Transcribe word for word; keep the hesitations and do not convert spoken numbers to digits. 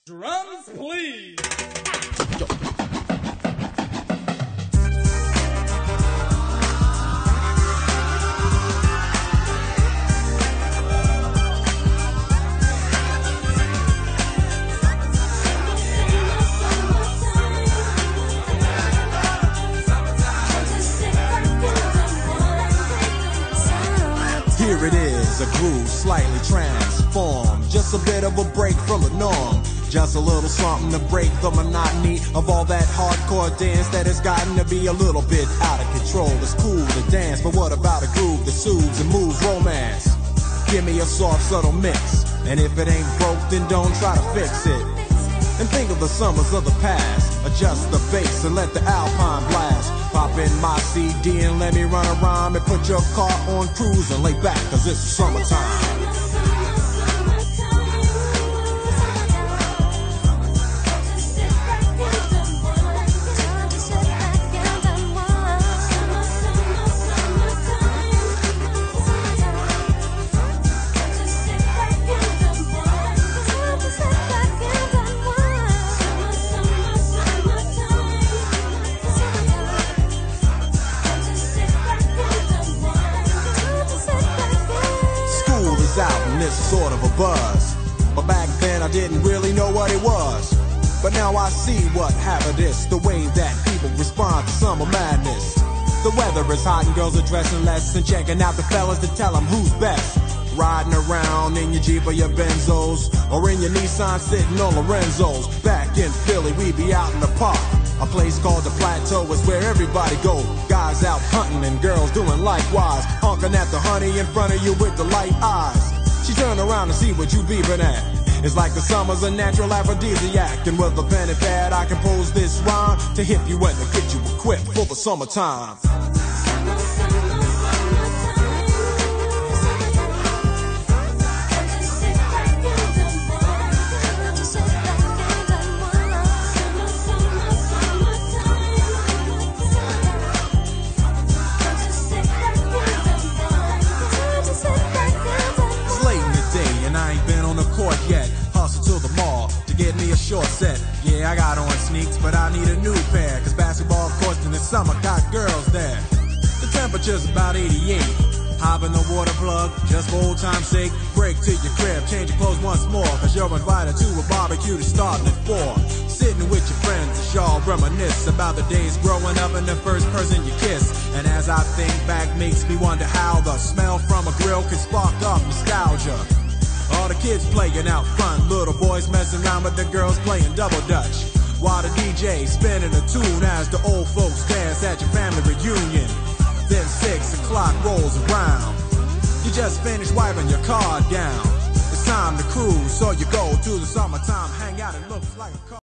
Drums, please. Here it is, a groove slightly transformed. Just a bit of a break from the norm. Just a little something to break the monotony of all that hardcore dance that has gotten to be a little bit out of control. It's cool to dance, but what about a groove that soothes and moves romance? Give me a soft, subtle mix, and if it ain't broke, then don't try to fix it. And think of the summers of the past. Adjust the bass and let the Alpine blast. Pop in my C D and let me run around and put your car on cruise and lay back, cause it's summertime. Out and it's sort of a buzz, but back then I didn't really know what it was. But now I see what happened is the way that people respond to summer madness. The weather is hot and girls are dressing less and checking out the fellas to tell them who's best. Riding around in your Jeep or your Benzos, or in your Nissan sitting on Lorenzo's. Back in Philly we be out in the park. A place called the Plateau is where everybody go. Guys out hunting and girls doing likewise. Honking at the honey in front of you with the light eyes. She turn around to see what you beeping at. It's like the summer's a natural aphrodisiac. And with a pen and pad I compose this rhyme to hip you and to get you equipped for the summertime. Yet, hustle to the mall to get me a short set. Yeah, I got on sneaks, but I need a new pair, cause basketball courts in the summer got girls there. The temperature's about eighty-eight. Hop in the water plug, just for old time's sake. Break to your crib, change your clothes once more, cause you're invited to a barbecue that's starting at four. Sitting with your friends as y'all reminisce about the days growing up and the first person you kiss. And as I think back, makes me wonder how the smell from a grill can spark up nostalgia. All the kids playing out front, little boys messing around with the girls playing double dutch. While the D J spinning a tune as the old folks dance at your family reunion. Then six o'clock rolls around. You just finished wiping your car down. It's time to cruise, so you go to the summertime hangout. It looks like a car.